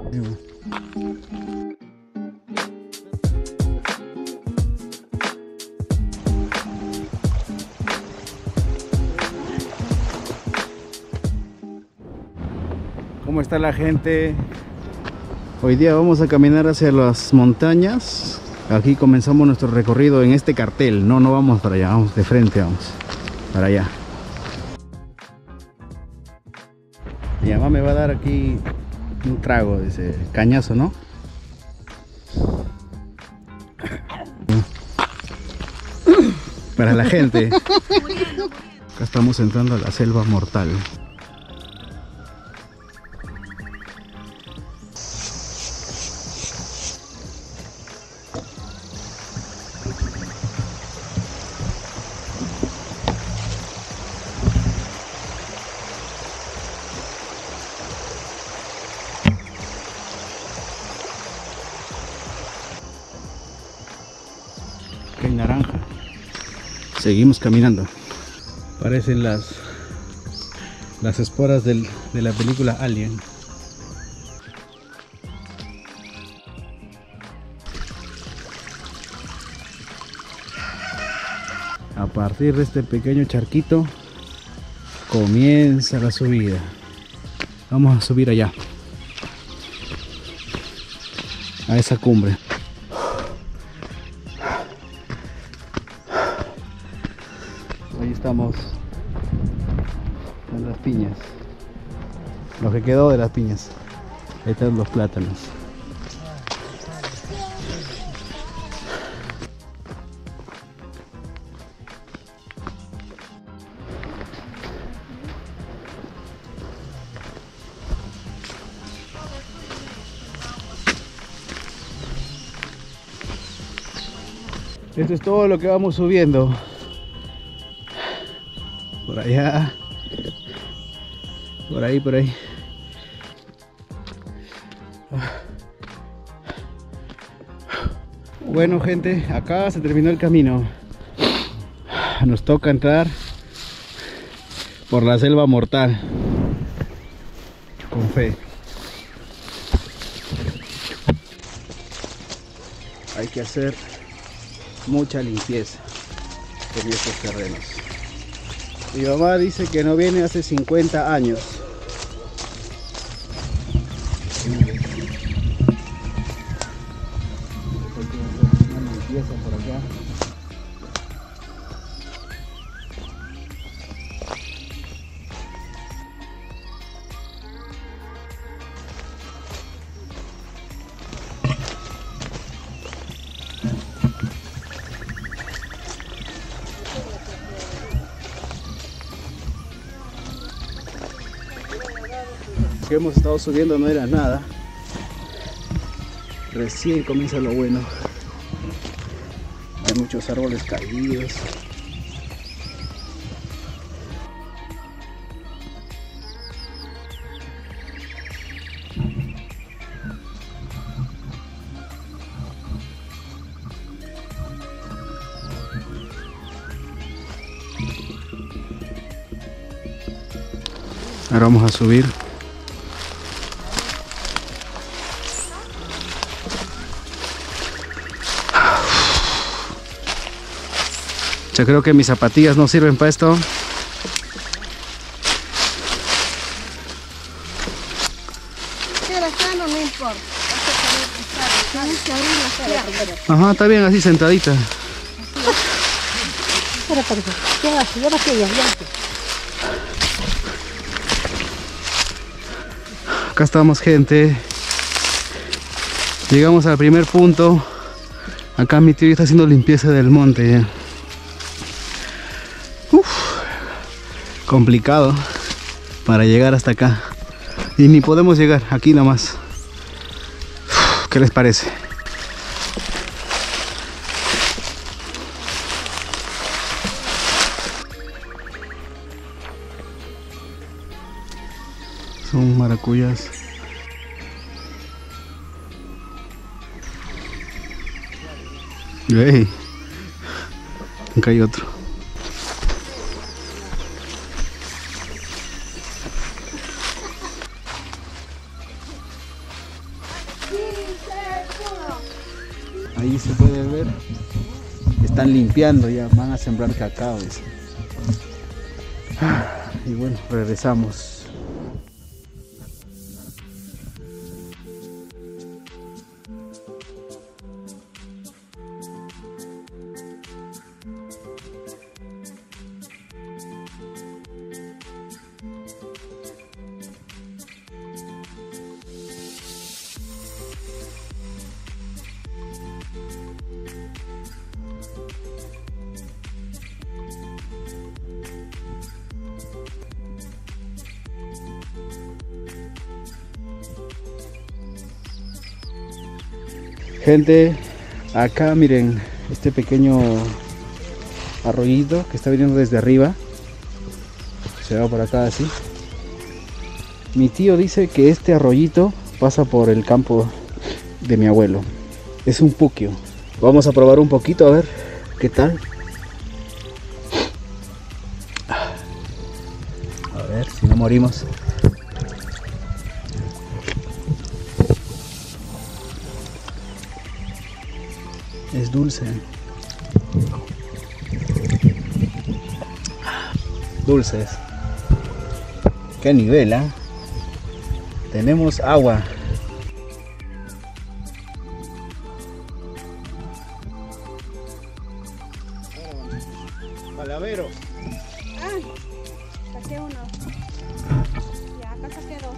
¿Cómo está la gente? Hoy día vamos a caminar hacia las montañas. Aquí comenzamos nuestro recorrido en este cartel. No vamos para allá, vamos de frente, vamos para allá. Mi mamá me va a dar aquí un trago de ese cañazo, ¿no? Para la gente. Acá estamos entrando a la selva mortal. Que hay naranja. Seguimos caminando. Parecen las esporas de la película Alien. A partir de este pequeño charquito comienza la subida. Vamos a subir allá, a esa cumbre. Ahí estamos en las piñas, lo que quedó de las piñas. Ahí están los plátanos. Esto es todo lo que vamos subiendo. Por allá, por ahí. Bueno, gente, acá se terminó el camino. Nos toca entrar por la selva mortal con fe. Hay que hacer mucha limpieza en estos terrenos. Mi mamá dice que no viene hace 50 años. Una limpieza por acá. Que hemos estado subiendo no era nada. Recién comienza lo bueno. Hay muchos árboles caídos. Ahora vamos a subir. Yo creo que mis zapatillas no sirven para esto. No importa. Ajá, está bien así sentadita. Acá estamos, gente. Llegamos al primer punto. Acá mi tío está haciendo limpieza del monte ya. Complicado para llegar hasta acá y ni podemos llegar aquí nomás. ¿Qué les parece? Son maracuyas. ¡Ey! Acá hay otro. Ahí se puede ver. Están limpiando ya, van a sembrar cacao. Dice. Y bueno, regresamos. Gente, acá miren este pequeño arroyito que está viniendo desde arriba. Se va por acá así. Mi tío dice que este arroyito pasa por el campo de mi abuelo. Es un puquio. Vamos a probar un poquito a ver qué tal. A ver si no morimos. Es dulce. Dulces. Qué nivel, ¿eh? Tenemos agua. Palavero. Ah, saqué uno. Ya, acá saqué dos.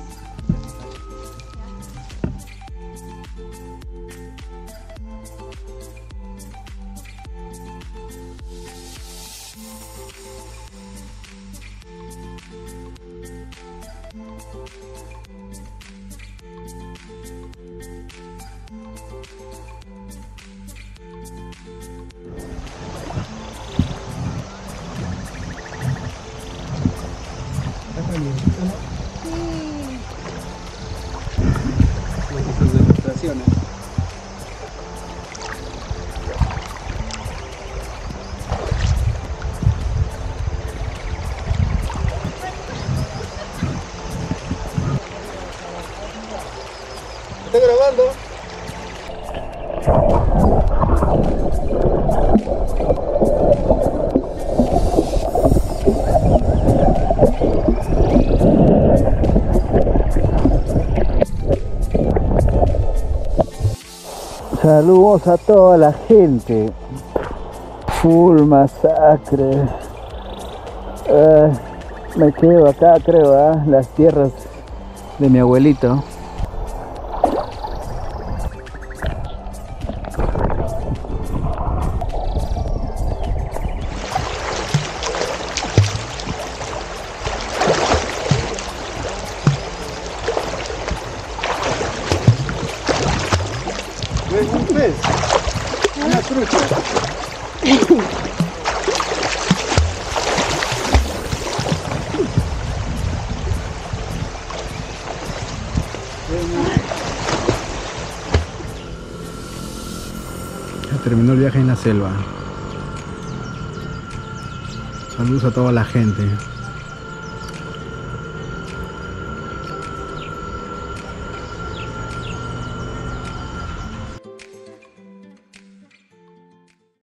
Esas demostraciones. ¿Está grabando? Saludos a toda la gente. Full masacre. Me quedo acá, creo, las tierras de mi abuelito. ¿Ves un pez? Una trucha. Ya terminó el viaje en la selva. Saludos a toda la gente.